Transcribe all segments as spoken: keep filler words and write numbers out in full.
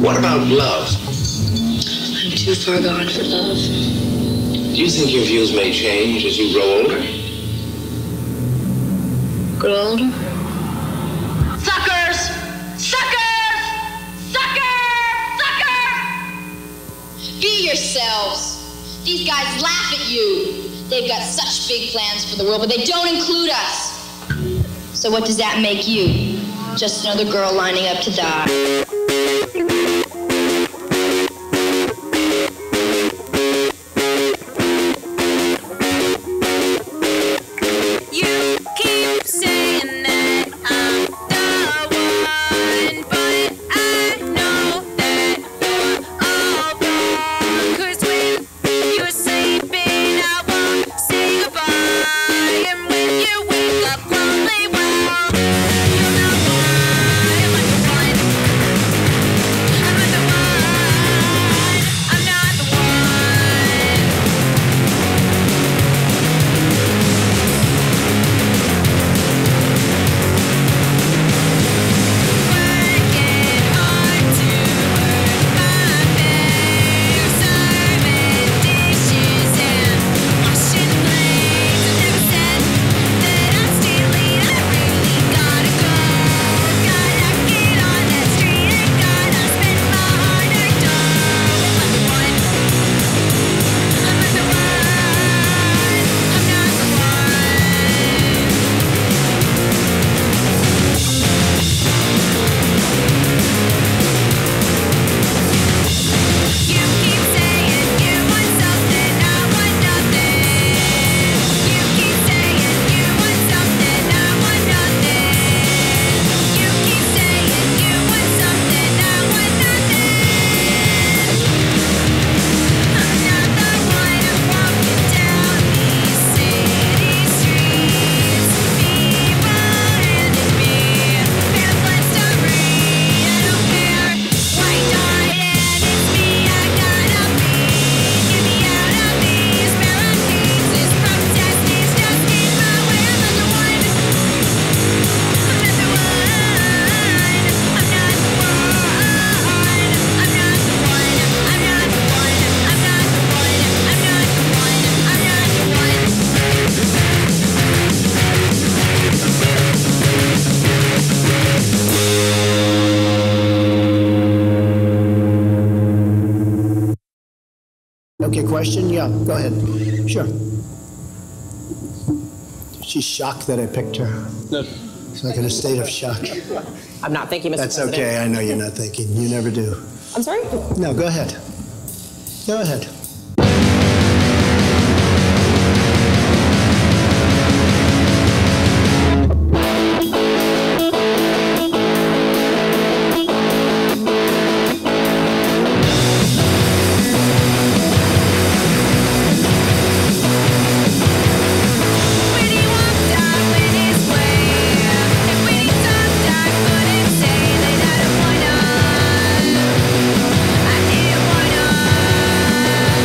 What about love? I'm too far gone for love. Do you think your views may change as you grow older? Grow older? Suckers! Suckers! Suckers! Suckers! Be yourselves. These guys laugh at you. They've got such big plans for the world, but they don't include us. So what does that make you? Just another girl lining up to die. Okay, question? Yeah, go ahead. Sure. She's shocked that I picked her. No. She's like in a state of shock. I'm not thinking, Mister That's President. okay, I know you're not thinking. You never do. I'm sorry? No, go ahead. Go ahead. I didn't wanna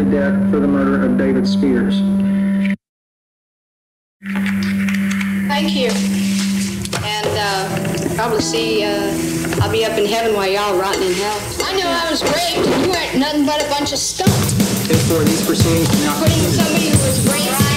death for the murder of David Spears. Thank you. And uh, probably see, uh, I'll be up in heaven while y'all rotting in hell. I know I was raped and you weren't nothing but a bunch of stuff. Therefore, these proceedings do not Putting somebody who was raped